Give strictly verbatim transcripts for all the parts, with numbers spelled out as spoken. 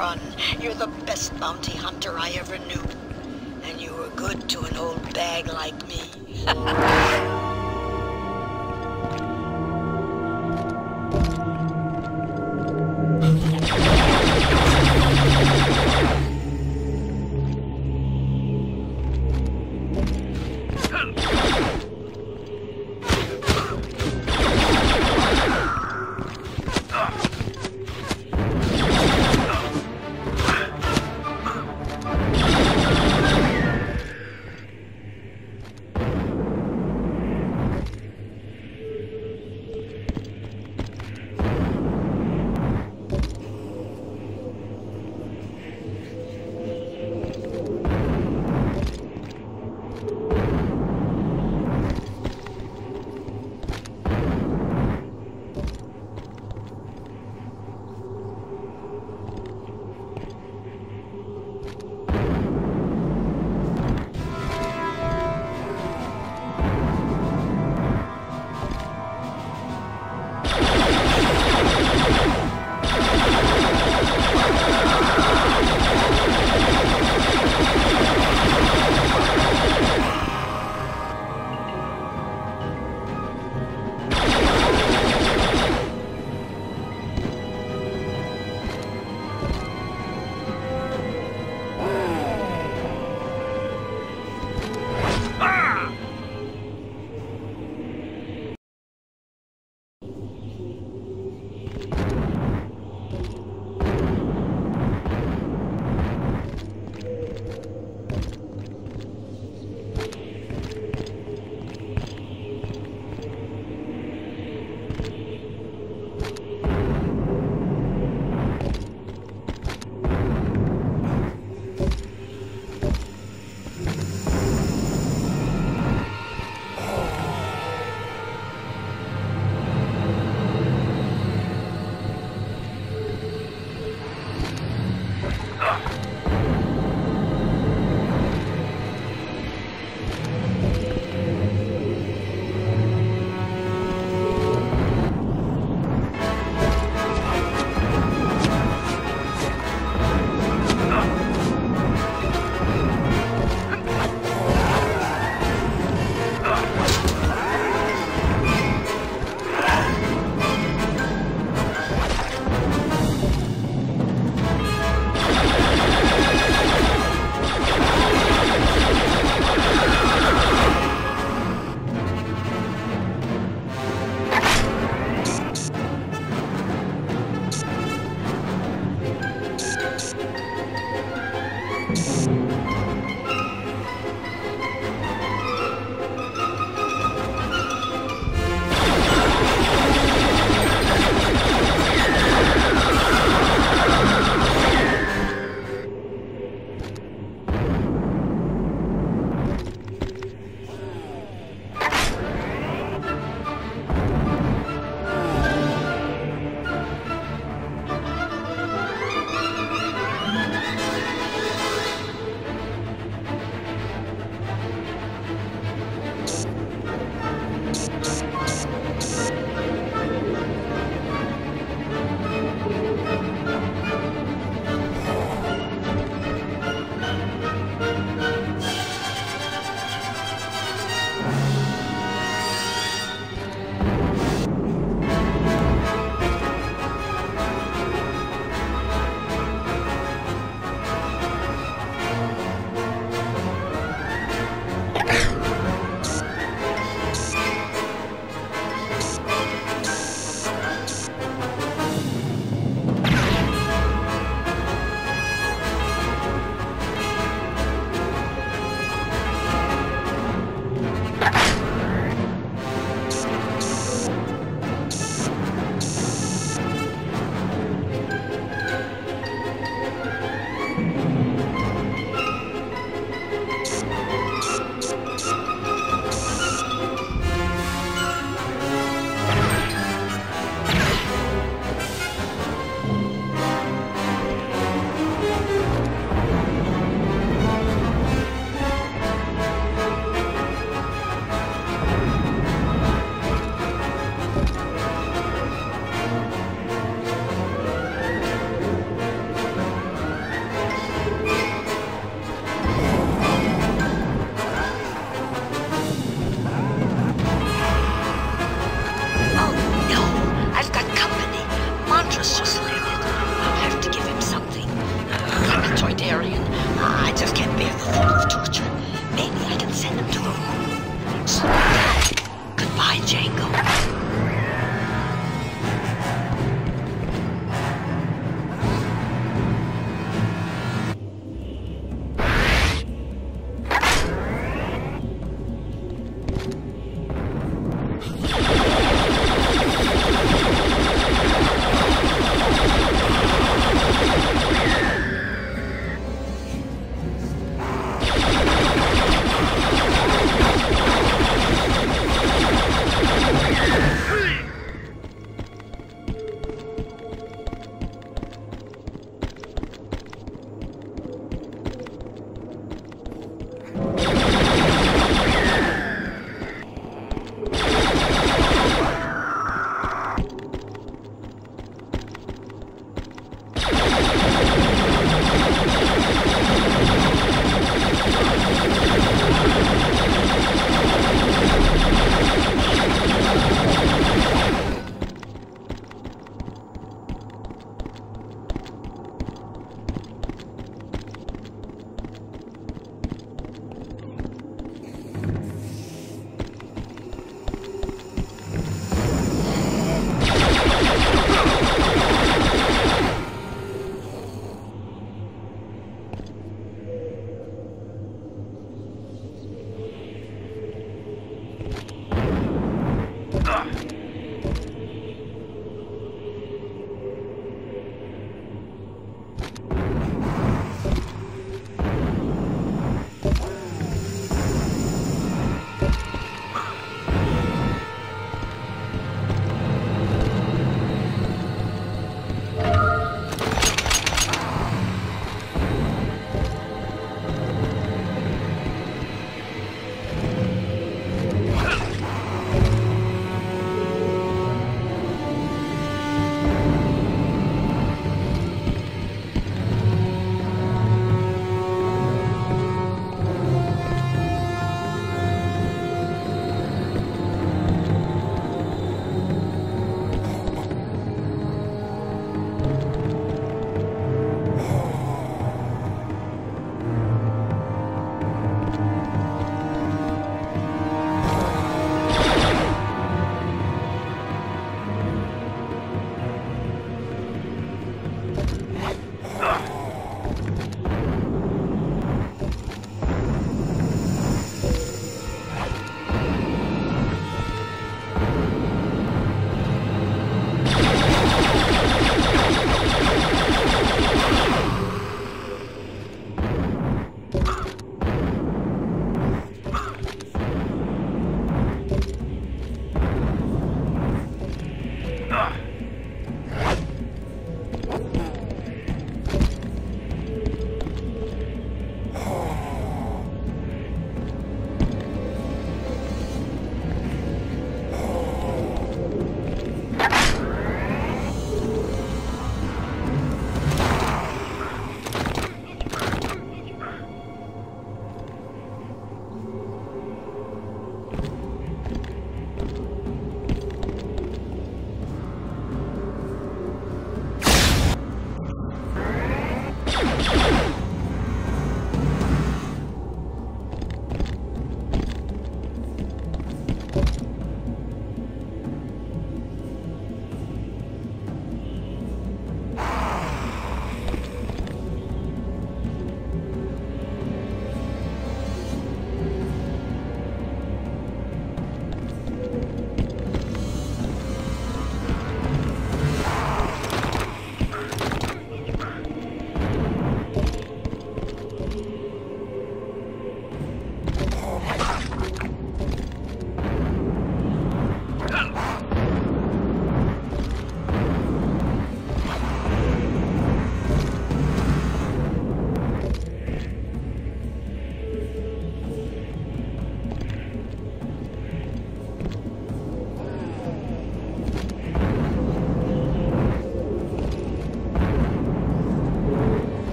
run. You're the best bounty hunter I ever knew. And you were good to an old bag like me.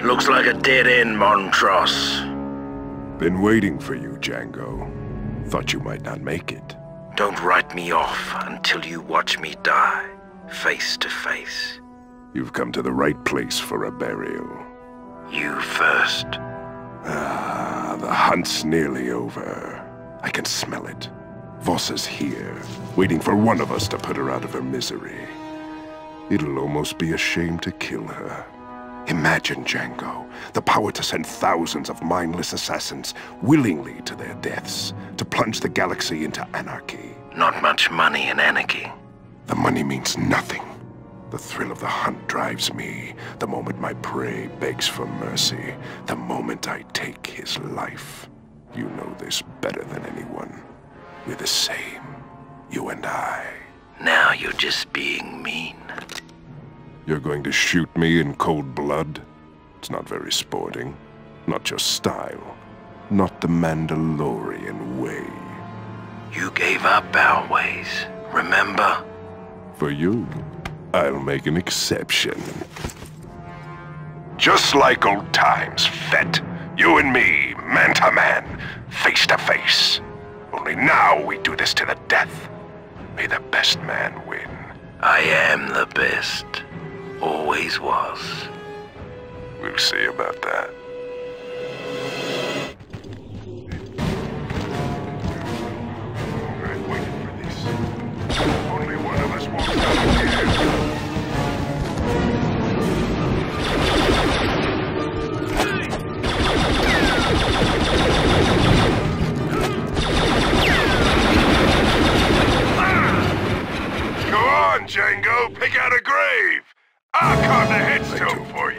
Looks like a dead end, Montross. Been waiting for you, Django. Thought you might not make it. Don't write me off until you watch me die, face to face. You've come to the right place for a burial. You first. Ah, the hunt's nearly over. I can smell it. Voss is here, waiting for one of us to put her out of her misery. It'll almost be a shame to kill her. Imagine, Django, the power to send thousands of mindless assassins willingly to their deaths, to plunge the galaxy into anarchy. Not much money in anarchy. The money means nothing. The thrill of the hunt drives me, the moment my prey begs for mercy, the moment I take his life. You know this better than anyone. We're the same, you and I. Now you're just being mean. You're going to shoot me in cold blood? It's not very sporting. Not your style. Not the Mandalorian way. You gave up our ways, remember? For you, I'll make an exception. Just like old times, Fett. You and me, man to man, face to face. Only now we do this to the death. May the best man win. I am the best. Always was. We'll see about that. I've waited for this. Only one of us walks out here. Go on, Django, pick out a grave. I'll carve the headstone for you.